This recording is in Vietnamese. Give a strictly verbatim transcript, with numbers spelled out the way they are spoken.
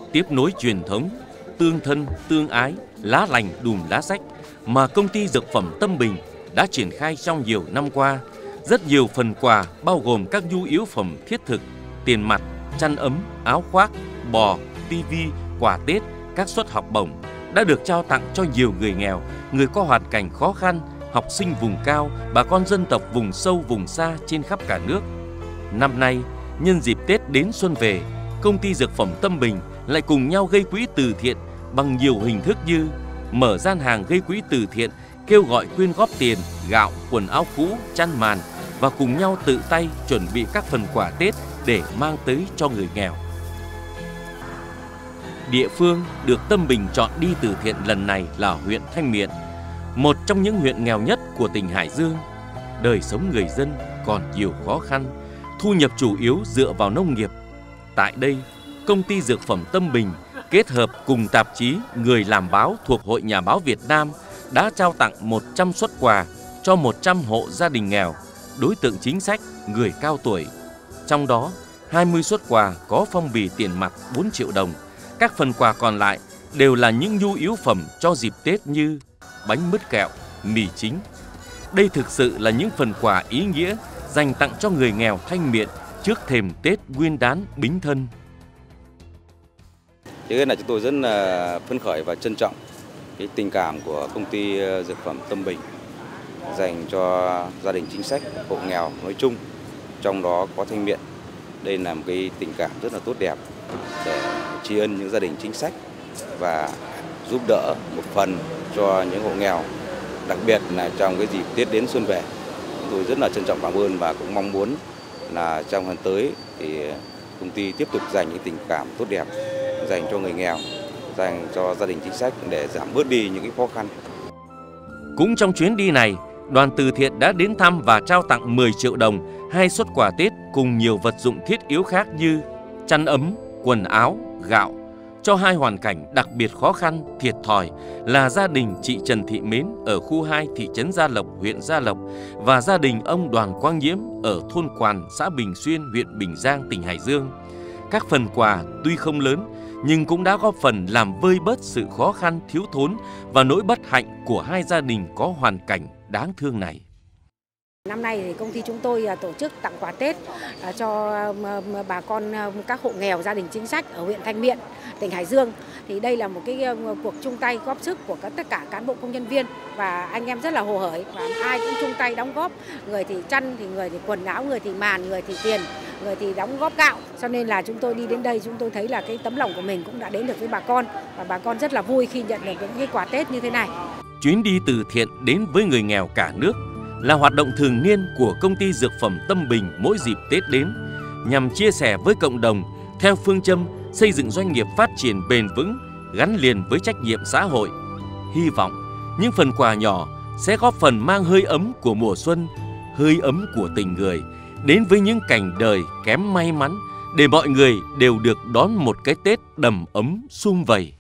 tiếp nối truyền thống tương thân, tương ái, lá lành đùm lá rách mà công ty dược phẩm Tâm Bình đã triển khai trong nhiều năm qua. Rất nhiều phần quà bao gồm các nhu yếu phẩm thiết thực, tiền mặt, chăn ấm, áo khoác, bò, tivi, quà Tết, các suất học bổng đã được trao tặng cho nhiều người nghèo, người có hoàn cảnh khó khăn, học sinh vùng cao, bà con dân tộc vùng sâu vùng xa trên khắp cả nước. Năm nay, nhân dịp Tết đến xuân về, công ty dược phẩm Tâm Bình lại cùng nhau gây quỹ từ thiện bằng nhiều hình thức như mở gian hàng gây quỹ từ thiện, kêu gọi quyên góp tiền, gạo, quần áo cũ, chăn màn và cùng nhau tự tay chuẩn bị các phần quà Tết để mang tới cho người nghèo. Địa phương được Tâm Bình chọn đi từ thiện lần này là huyện Thanh Miện, một trong những huyện nghèo nhất của tỉnh Hải Dương. Đời sống người dân còn nhiều khó khăn, thu nhập chủ yếu dựa vào nông nghiệp. Tại đây, công ty dược phẩm Tâm Bình kết hợp cùng tạp chí Người làm báo thuộc Hội Nhà báo Việt Nam đã trao tặng một trăm suất quà cho một trăm hộ gia đình nghèo, đối tượng chính sách, người cao tuổi. Trong đó, hai mươi suất quà có phong bì tiền mặt bốn triệu đồng. Các phần quà còn lại đều là những nhu yếu phẩm cho dịp Tết như bánh mứt kẹo, mì chính. Đây thực sự là những phần quà ý nghĩa dành tặng cho người nghèo Thanh Miện trước thềm Tết Nguyên đán Bính Thân. Thế nên là chúng tôi rất là phấn khởi và trân trọng cái tình cảm của công ty dược phẩm Tâm Bình dành cho gia đình chính sách, hộ nghèo nói chung, trong đó có Thanh Miện. Đây là một cái tình cảm rất là tốt đẹp để tri ân những gia đình chính sách và giúp đỡ một phần cho những hộ nghèo, đặc biệt là trong cái dịp Tết đến xuân về. Tôi rất là trân trọng cảm ơn và cũng mong muốn là trong tháng tới thì công ty tiếp tục dành những tình cảm tốt đẹp dành cho người nghèo, dành cho gia đình chính sách để giảm bớt đi những cái khó khăn. Cũng trong chuyến đi này, đoàn từ thiện đã đến thăm và trao tặng mười triệu đồng, hai suất quà Tết cùng nhiều vật dụng thiết yếu khác như chăn ấm, quần áo, gạo cho hai hoàn cảnh đặc biệt khó khăn, thiệt thòi là gia đình chị Trần Thị Mến ở khu hai thị trấn Gia Lộc, huyện Gia Lộc và gia đình ông Đoàn Quang Nhiễm ở thôn Quàn, xã Bình Xuyên, huyện Bình Giang, tỉnh Hải Dương. Các phần quà tuy không lớn nhưng cũng đã góp phần làm vơi bớt sự khó khăn, thiếu thốn và nỗi bất hạnh của hai gia đình có hoàn cảnh đáng thương này. Năm nay thì công ty chúng tôi tổ chức tặng quà Tết cho bà con các hộ nghèo, gia đình chính sách ở huyện Thanh Miện, tỉnh Hải Dương. Thì đây là một cái cuộc chung tay góp sức của các tất cả cán bộ công nhân viên và anh em rất là hồ hởi và ai cũng chung tay đóng góp, người thì chăn thì người thì quần áo, người thì màn, người thì tiền, người thì đóng góp gạo. Cho nên là chúng tôi đi đến đây chúng tôi thấy là cái tấm lòng của mình cũng đã đến được với bà con và bà con rất là vui khi nhận được những cái quà Tết như thế này. Chuyến đi từ thiện đến với người nghèo cả nước là hoạt động thường niên của công ty dược phẩm Tâm Bình mỗi dịp Tết đến, nhằm chia sẻ với cộng đồng theo phương châm xây dựng doanh nghiệp phát triển bền vững, gắn liền với trách nhiệm xã hội. Hy vọng những phần quà nhỏ sẽ góp phần mang hơi ấm của mùa xuân, hơi ấm của tình người đến với những cảnh đời kém may mắn để mọi người đều được đón một cái Tết đầm ấm sum vầy.